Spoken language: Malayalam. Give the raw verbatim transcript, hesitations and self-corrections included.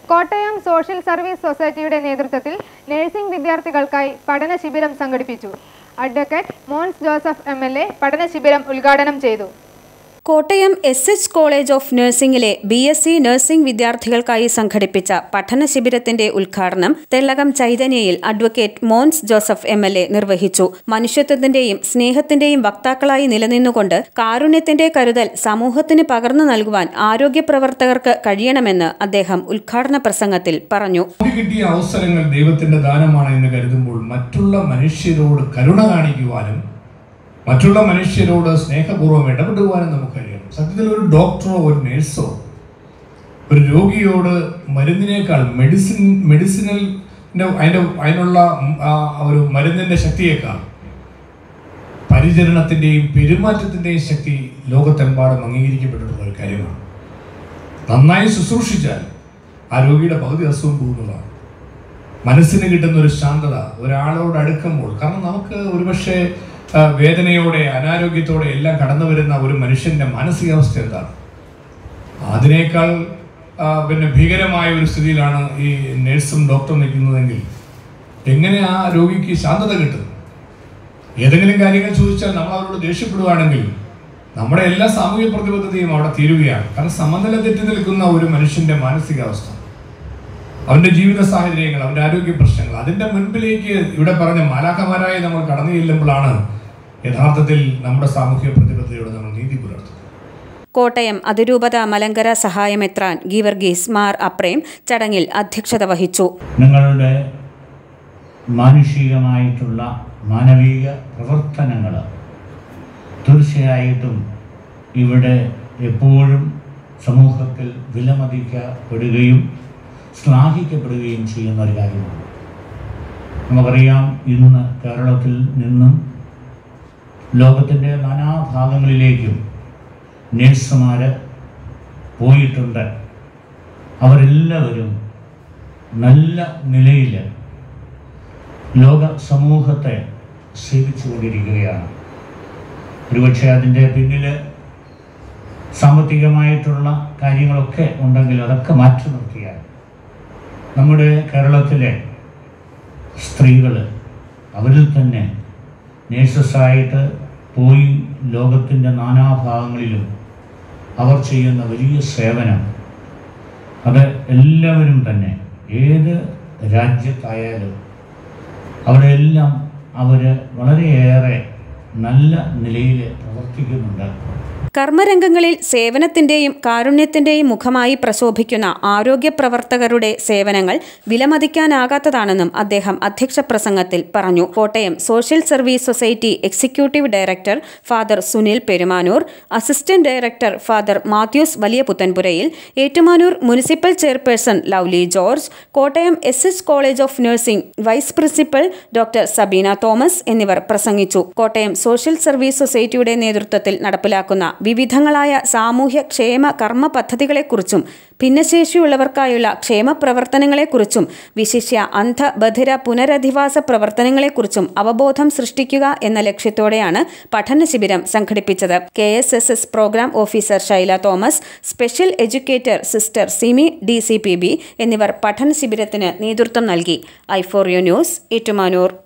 കോട്ടയം സോഷ്യൽ സർവീസ് സൊസൈറ്റിയുടെ നേതൃത്വത്തിൽ നഴ്സിംഗ് വിദ്യാർത്ഥികൾക്കായി പഠനശിബിരം സംഘടിപ്പിച്ചു. Advocate Mons Joseph M L A പഠനശിബിരം ഉദ്ഘാടനം ചെയ്തു. Kottayam S H college of നഴ്സിംഗിലെ ബി എസ് സി നഴ്സിംഗ് വിദ്യാർത്ഥികൾക്കായി സംഘടിപ്പിച്ച പഠനശിബിരത്തിന്റെ ഉദ്ഘാടനം തെള്ളകം ചൈതന്യയിൽ advocate Mons Joseph M L A നിർവഹിച്ചു. മനുഷ്യത്വത്തിന്റെയും സ്നേഹത്തിന്റെയും വക്താക്കളായി നിലനിന്നുകൊണ്ട് കാരുണ്യത്തിന്റെ കരുതൽ സമൂഹത്തിന് പകർന്നു നൽകുവാൻ ആരോഗ്യ പ്രവർത്തകർക്ക് കഴിയണമെന്ന് അദ്ദേഹം ഉദ്ഘാടന പ്രസംഗത്തിൽ പറഞ്ഞു. കിട്ടിയ അവസരങ്ങൾ ദൈവത്തിന്റെ ദാനമാണ് എന്ന് കരുതുമ്പോൾ മറ്റുള്ള മനുഷ്യരോട് കരുണ കാണിക്കുവാനും മറ്റുള്ള മനുഷ്യരോട് സ്നേഹപൂർവ്വം ഇടപെടുവാനും നമുക്ക് കഴിയണം. സത്യത്തിൽ ഒരു ഡോക്ടറോ ഒരു നേഴ്സോ ഒരു രോഗിയോട് മരുന്നിനേക്കാൾ മെഡിസിൻ മെഡിസിനൽ അതിൻ്റെ അതിനുള്ള ഒരു മരുന്നിൻ്റെ ശക്തിയേക്കാൾ പരിചരണത്തിൻ്റെയും പെരുമാറ്റത്തിൻ്റെയും ശക്തി ലോകത്തെമ്പാടും അംഗീകരിക്കപ്പെട്ടിട്ടുള്ള ഒരു കാര്യമാണ്. നന്നായി ശുശ്രൂഷിച്ചാൽ ആ രോഗിയുടെ പകുതി അസുഖം പോകുന്നതാണ്. മനസ്സിന് കിട്ടുന്ന ഒരു ശാന്തത ഒരാളോട് അടുക്കുമ്പോൾ, കാരണം നമുക്ക് ഒരുപക്ഷെ വേദനയോടെ അനാരോഗ്യത്തോടെ എല്ലാം കടന്നു വരുന്ന ഒരു മനുഷ്യൻ്റെ മാനസികാവസ്ഥ എന്താണ്? അതിനേക്കാൾ പിന്നെ ഭീകരമായ ഒരു സ്ഥിതിയിലാണ് ഈ നഴ്സും ഡോക്ടറും നിൽക്കുന്നതെങ്കിൽ എങ്ങനെ ആ രോഗിക്ക് ശാന്തത കിട്ടും? ഏതെങ്കിലും കാര്യങ്ങൾ ചോദിച്ചാൽ നമ്മൾ അവരോട് ദേഷ്യപ്പെടുകയാണെങ്കിൽ നമ്മുടെ എല്ലാ സാമൂഹ്യ പ്രതിബദ്ധതയും അവിടെ തീരുകയാണ്. കാരണം സമനില തെറ്റി നിൽക്കുന്ന ഒരു മനുഷ്യൻ്റെ മാനസികാവസ്ഥ, അവൻ്റെ ജീവിത സാഹചര്യങ്ങൾ, അവൻ്റെ ആരോഗ്യ പ്രശ്നങ്ങൾ, അതിൻ്റെ മുൻപിലേക്ക് ഇവിടെ പറഞ്ഞ മാലാഖമാരായി നമ്മൾ കടന്നു ചെല്ലുമ്പോഴാണ് യഥാർത്ഥത്തിൽ നമ്മുടെ സാമൂഹ്യ പ്രതിബദ്ധതയോട് നമ്മൾ നീതി പുലർത്തുന്നത്. കോട്ടയം അതിരൂപത മലങ്കര സഹായമെത്രാൻ ഗീവർഗീസ് മാർ അപ്രേം ചടങ്ങിൽ അധ്യക്ഷത വഹിച്ചു. നിങ്ങളുടെ മാനുഷികമായിട്ടുള്ള മാനവിക പ്രവർത്തനങ്ങൾ തീർച്ചയായിട്ടും ഇവിടെ എപ്പോഴും സമൂഹത്തിൽ വിലമതിക്കപ്പെടുകയും ശ്ലാഘിക്കപ്പെടുകയും ചെയ്യുന്ന ഒരു കാര്യമാണ്. നമുക്കറിയാം, ഇന്ന് കേരളത്തിൽ നിന്നും ലോകത്തിൻ്റെ നാനാഭാഗങ്ങളിലേക്കും നേഴ്സുമാർ പോയിട്ടുണ്ട്. അവരെല്ലാവരും നല്ല നിലയിൽ ലോക സമൂഹത്തെ സേവിച്ചു കൊണ്ടിരിക്കുകയാണ്. ഒരുപക്ഷെ അതിൻ്റെ പിന്നിൽ സാമ്പത്തികമായിട്ടുള്ള കാര്യങ്ങളൊക്കെ ഉണ്ടെങ്കിൽ അതൊക്കെ മാറ്റി നിർത്തിയാൽ നമ്മുടെ കേരളത്തിലെ സ്ത്രീകൾ അവരിൽ തന്നെ നേഴ്സസായിട്ട് പോയി ലോകത്തിൻ്റെ നാനാഭാഗങ്ങളിലും അവർ ചെയ്യുന്ന വലിയ സേവനം, അത് എല്ലാവരും തന്നെ ഏത് രാജ്യത്തായാലും അവിടെയെല്ലാം അവർ വളരെയേറെ നല്ല നിലയിൽ പ്രവർത്തിക്കുന്നുണ്ട്. കർമ്മരംഗങ്ങളിൽ സേവനത്തിന്റെയും കാരുണ്യത്തിന്റെയും മുഖമായി പ്രശോഭിക്കുന്ന ആരോഗ്യ പ്രവർത്തകരുടെ സേവനങ്ങൾ വിലമതിക്കാനാകാത്തതാണെന്നും അദ്ദേഹം അധ്യക്ഷ പ്രസംഗത്തിൽ പറഞ്ഞു. Kottayam social service society executive director father Sunil Perumanoor, assistant director father Mathews Valiya Puthenpurayil, Ettumanoor municipal chairperson Lovely George, Kottayam S H college of nursing vice principal doctor Sabeena Thomas എന്നിവർ പ്രസംഗിച്ചു. കോട്ടയം സോഷ്യൽ സർവീസ് സൊസൈറ്റിയുടെ നേതൃത്വത്തിൽ നടപ്പിലാക്കുന്ന വിവിധങ്ങളായ സാമൂഹ്യ ക്ഷേമ കർമ്മ പദ്ധതികളെക്കുറിച്ചും ഭിന്നശേഷിയുള്ളവർക്കായുള്ള ക്ഷേമ പ്രവർത്തനങ്ങളെക്കുറിച്ചും വിശിഷ്യ അന്ധ ബധിര പുനരധിവാസ പ്രവർത്തനങ്ങളെക്കുറിച്ചും അവബോധം സൃഷ്ടിക്കുക എന്ന ലക്ഷ്യത്തോടെയാണ് പഠനശിബിരം സംഘടിപ്പിച്ചത്. K S S S program officer Shaila Thomas, special educator sister Simi D C P B എന്നിവർ പഠനശിബിരത്തിന് നേതൃത്വം നൽകി. I four U news, Ettumanoor.